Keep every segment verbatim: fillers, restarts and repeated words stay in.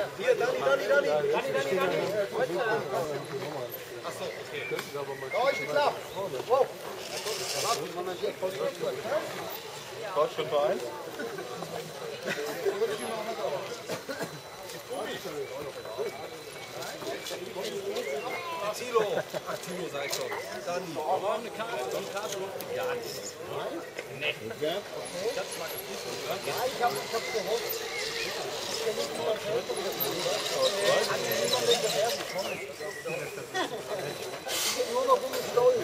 Hier, Dani, Dani, Dani. Dani, Dani, Dani. Achso, okay. Oh, ist geklappt. Wow. Fortschritt für eins. Tilo. Ach, Tilo, sag ich schon. Dani. Warum eine Karte? So eine Karte läuft gar nicht. Nee. Okay. Das mag ich nicht so. Ja, ich hab's, ich hab's gehofft. Nur noch um das Stolz.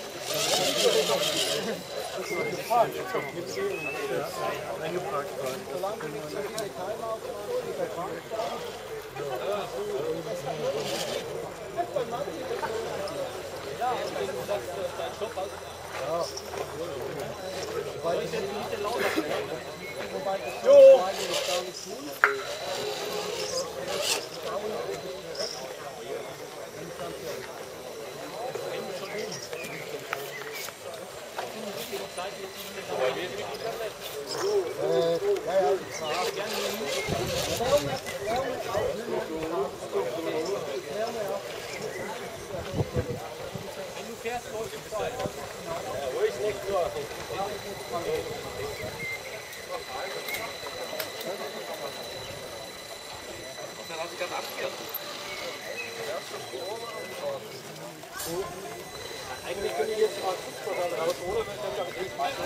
Eingepackt. Solange wir nicht keine Timeout machen, ja, wenn du sagst, dein Stopp hast. Ja. Weil ich jetzt nicht den Lauf habe. Wobei das jo. Gar nicht tun. Eigentlich bin ich jetzt mal Fußball raus, oder? Wenn ich dann nicht weiter.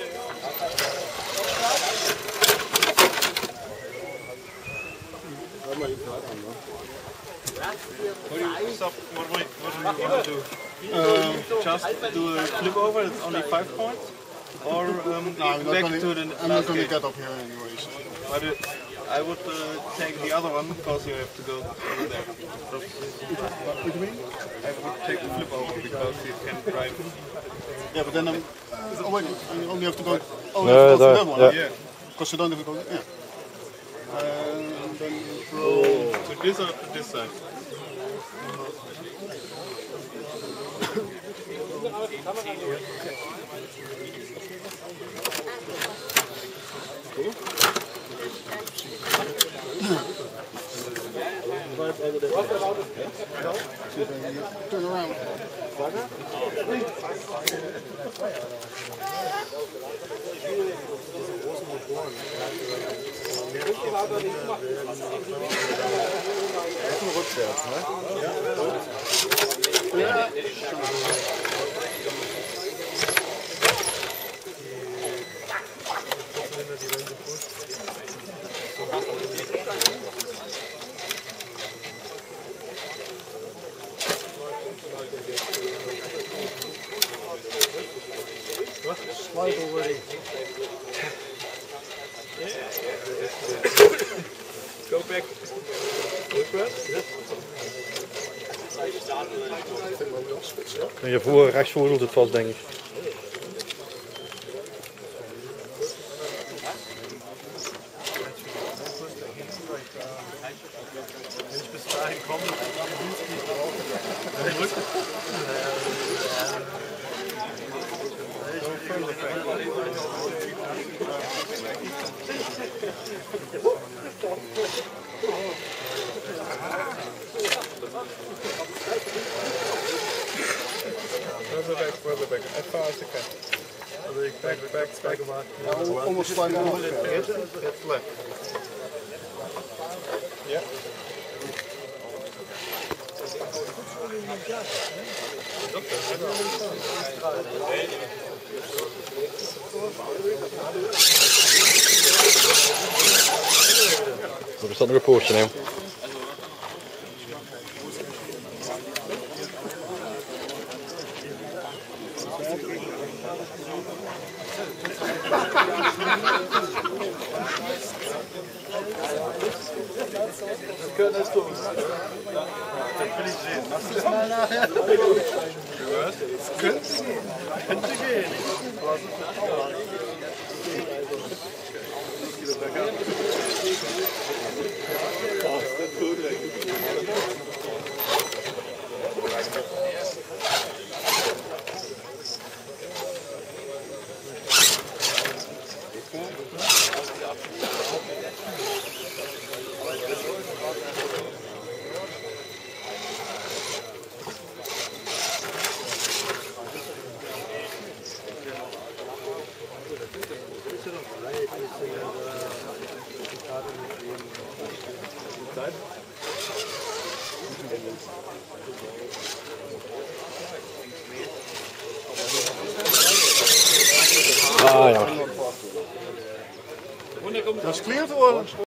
Stop. What do we, what do we want to do? Um, just do a flip over, it's only five points? Or um, no, I'm back gonna, to the I'm not going to get up here anyways. But it, I would uh, take the other one because you have to go over there. What do you mean? I would take the flip over because you can drive. Yeah, but then I'm, oh wait, you only have to go, oh, No, you have to go there, to that one. yeah. Yeah. Because you don't have to go, yeah. And then you throw... To this or to this side? Cool. Turn around. Rückwärts, ne? Ja. Slide already. Go back. En je voor rechts voor doet het vast, denk ik. Wenn ich bis dahin komme, dann hilft mich auch. Zurück. Further back, further back, as far as you can. Back, back, back. Yeah, almost slide over. It's left. Yeah. Er staat nog een poortje nemen. Wir können das tun. Das will ich sehen. Machst du das mal nachher? Was? Könnte gehen. Könnte gehen. Oh, ist das gut. Ah ja. Dat is clear te worden.